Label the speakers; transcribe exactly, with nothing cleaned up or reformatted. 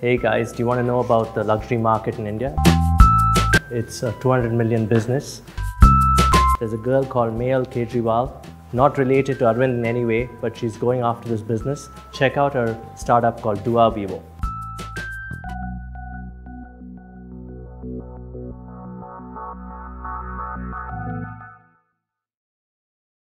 Speaker 1: Hey guys, do you want to know about the luxury market in India? It's a two hundred million business. There's a girl called Mehal Kejriwal, not related to Arvind in any way, but she's going after this business. Check out her startup called DuaVivo.